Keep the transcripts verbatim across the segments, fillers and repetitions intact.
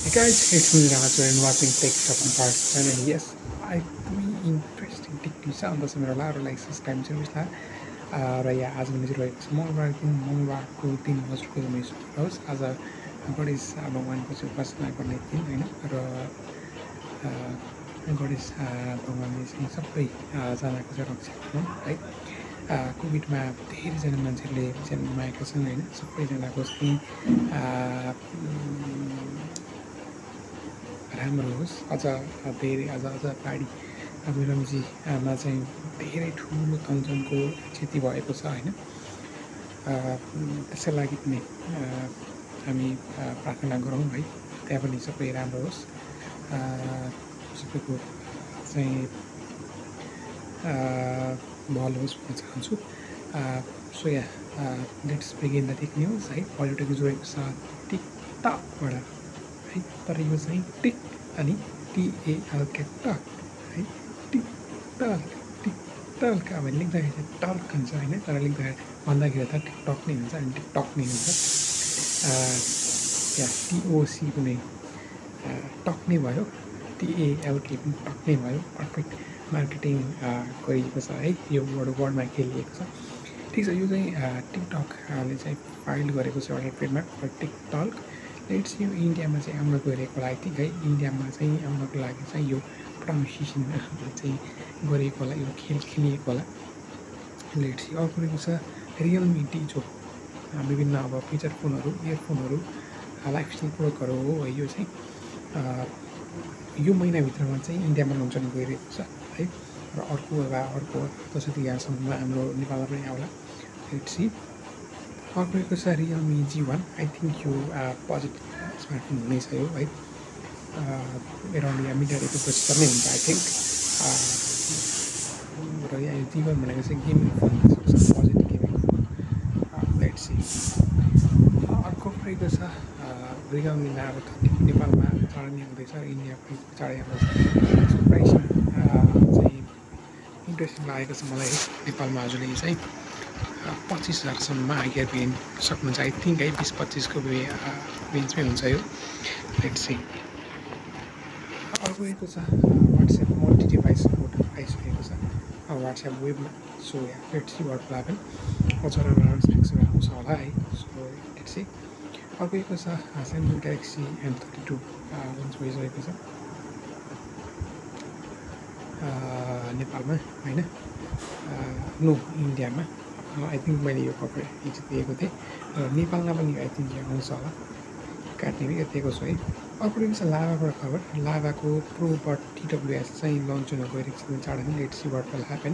Hey guys, it's me Raju and watching Tech Shop and Parts channel. And yes, I really interesting tech news on the summer ला like subscribe service ला र या आज मैले चाहिँ रहेको छु मङ्गलबार दिन मङ्गलबारको दिन हजुरको मेरो होस् आज गणेश भगवानको चाहिँ उपासना गर्ने दिन होइन र गणेश भगवानले चाहिँ सबैजनाको चाहिँ रक्षा गर्नु है कोभिडमा धेरैजना मान्छेहरूले ज्यान गुमाएका छन् होइन सबैजनाको चाहिँ राम्रो होस् अझ धेरै अझ अझ पाडी बिरमजीमा चाहिँ धेरै ठुलो तन्जनको क्षति भएको छ होइन त्यसै लागि पनि हामी प्रार्थना गरौँ है त्यहाँ पनि सबै राम्रो होस् सबैको चाहिँ भल होस् भन्न चाहन्छु so yeah let's begin the tech news है पोलिटिक्स जोडेको छ टिकटकबाट है तर यो चाहिँ टिक अनि टिएएलके टक है टिकटक टिकटक अब लेख्दाखेरि चाहिँ टक हुन्छ होइन तर लेख्दाखेरि भन्दाखेरि त टिकटक नै हुन्छ अनि टिकटक नै हुन्छ या टिओसी पनि टक नै भयो टिएएलके पनि टक नै भयो पर्फेक्ट मार्केटिङ गरिएको छ है यो वर्ड वर्डमा खेलिएको छ ठिक छ यो चाहिँ टिकटकले चाहिँ फाइल गरेको छ एउटा ट्रेडमार्क टिकटक लेट्स यो इन्डियामा चाहिँ आउन गइरहेको होला आई थिङ्क है इन्डियामा चाहिँ आउनको लागि चाहिँ यो प्रनाउन्सिएसन चाहिँ गरिएको होला यो खेल खेलिएको होला लेट्स अर्को रहेको छ रियलमी डिजो विभिन्न अब फिचर फोनहरू इयरफोनहरू लाइफस्टाइल प्रोडक्टहरू हो है यो चाहिँ यो महिनाभित्रमा चाहिँ इन्डियामा लन्च गर्न गइरहेको छ है र अर्को अब अर्को जसरी यहाँसम्म हाम्रो नेपालमा पनि आउला लेट्स सी अर्को रहेको छ Realme G one I think यो बजेट स्मार्टफोन हुनेछ यो है एराउन्ड यहाँ मिटर एटको प्रोसेसर नै हुन्छ आई थिङ्क र यहाँ यो जी वान भनेको चाहिँ गेमिङ फोन सक्छ budget gaming phone let's see अर्को रहेको छ रियलमीमा अब थर्टी नेपालमा चढाउने हुँदैछ इन्डिया पनि चाँडै आउँदैछ यसको प्राइसिङ चाहिँ इन्ट्रेस्टिङ लागेको छ मलाई नेपालमा हजुरले चाहिँ पच्चिस हजारसम्ममा आइकेयर पुग्न सक्नुहुन्छ आई थिङ्क है बिस पच्चिसको रेन्जमै हुन्छ यो लेट्स सी अर्को रहेको छ वाट्सएप मल्टी डिभाइस मोड आइसकेको छ वाट्सएप वेबमा so yeah let's see what happen अचार स्पेक्सहरू आउँछ होला है सो लेट्स सी अर्को रहेको छ Samsung Galaxy M thirty two launch भइसकेको छ नेपालमा होइन नो इन्डियामा आई थिङ्क मैले यो कभर हिजो दिएको थिएँ र नेपालमा पनि आई थिङ्क यो आउँछ होला काट्ने पनि दिएको छु है अर्को रहेको छ लाभाबाट खबर लाभाको प्रोबट टिडब्लुएस चाहिँ लन्च हुन गइरहेको छ चाँडै नै let's see what will happen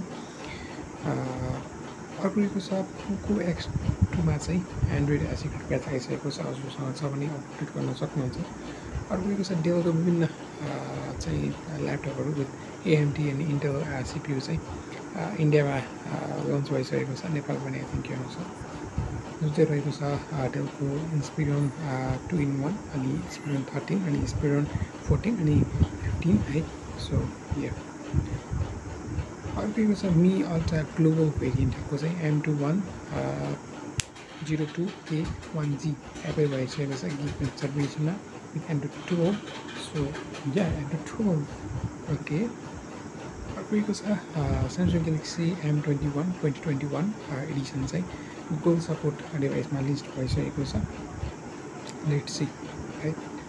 अर्को रहेको छ पोको एक्स टूमा चाहिँ एन्ड्रोइड सिक्रेट प्याच आइसकेको छ हजुरसँग छ भने अपडेट गर्न सक्नुहुन्छ अर्को रहेको छ डेलको विभिन्न चाहिँ ल्यापटपहरू विथ एएमडी अनि इन्टेल सिपियु चाहिँ इन्डियामा लन्च भइसकेको छ नेपाल पनि आई थिङ्क आउँछ जुन चाहिँ रहेको छ डेलको इन्सपिरियन टू इन वान अनि इन्सपिरियन थर्टिन अनि इन्सपिरियन फोर्टिन अनि फिफ्टिन है सो या अर्को रहेको छ मी अल्ट्रा ग्लोबल भेरिएन्टको चाहिँ M two one zero two K one G apply भइसकेको छ गिफ्ट सर्भिसमा with Android twelve so yeah Android twelve okay अर्को रहेको छ Samsung Galaxy M twenty one twenty twenty one edition चाहिँ गुगल सपोर्ट डिभाइसमा लिस्ट भइसकेको छ लेट्स सी है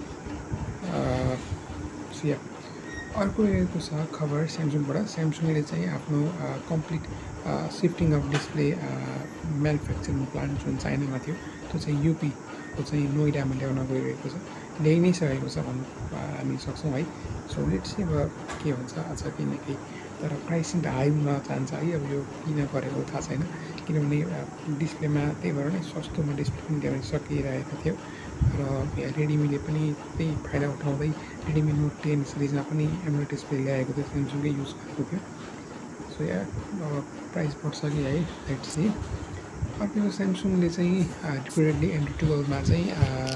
सिया अर्को रहेको छ खबर स्यामसङबाट स्यामसङले चाहिँ आफ्नो complete shifting of display manufacturing plant जुन चाइनामा थियो त्यो चाहिँ युपीको चाहिँ नोइडामा ल्याउन गइरहेको छ ल्याइ नै सकेको छ भन्नु हामी सक्छौँ है सो लेट्स सी अब के हुन्छ अझ केही न केही तर प्राइसिङ त हाई हुन चाहन्छ है अब यो किन गरेको थाहा छैन किनभने डिस्प्लेमा त्यही भएर नै सस्तोमा डिस्प्ले पनि ल्याउन सकिरहेको थियो र रेडमीले पनि त्यही फाइदा उठाउँदै रेडमी नोट टेन सिरिजमा पनि एमोलेड डिस्प्ले ल्याएको थियो स्यामसङकै युज गरेको थियो सो या अब प्राइस बढ्छ कि है लेट्स सी अर्को स्यामसङले चाहिँ रिपिटेडली एन्ड्रोइड टुवेल्भमा चाहिँ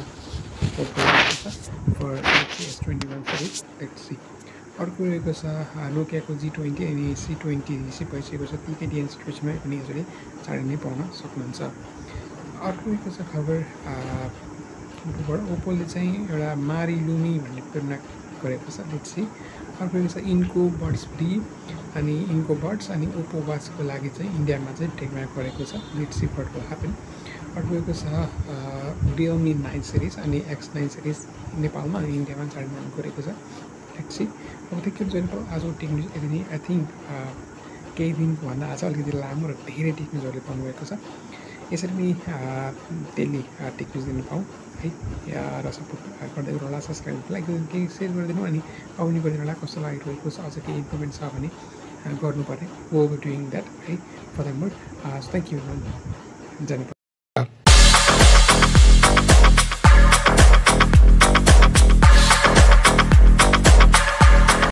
for S twenty one series let's see अर्को रहेको छ नोकियाको जी ट्वेन्टी अनि सी ट्वेन्टी रिसिभ भइसकेको छ ती केडिएन सिचुएसनमा पनि हजुरले चाँडै नै पाउन सक्नुहुन्छ अर्को रहेको छ खबर ओप्पोबाट ओप्पोले चाहिँ एउटा मारी लुमी भन्ने प्रेरणा गरेको छ लेट्स सी। अर्को छ इन्को बड्स फ्री अनि इन्को बड्स अनि ओप्पो वाचको लागि चाहिँ इन्डियामा चाहिँ ट्रेडमार्क गरेको छ let's see what will happen. अर्को छ रियलमी नाइन सिरिज अनि एक्स नाइन सिरिज नेपालमा अनि इन्डियामा ट्रेडमार्क गरेको छ लेट्स सी। अब त्यो के जहिले आज टेक्निक यदि नै आई थिङ्क केही दिनको भन्दा आज अलिकति लामो र धेरै टेक्निक्सहरूले पाउनुभएको छ। यसरी नै डेली टेक्निक्स दिनु पाऊँ है र सपोर्ट गर्दै गर्नुहोला, सब्सक्राइब लाइक केही सेयर गरिदिनु अनि आउने गरिदिनु होला। कस्तो लागिरहेको छ, अझ केही इम्प्रुभमेन्ट छ भने गर्नुपर्ने, वो डुइङ द्याट है फर्दर मोर। थ्याङ्क यू जानु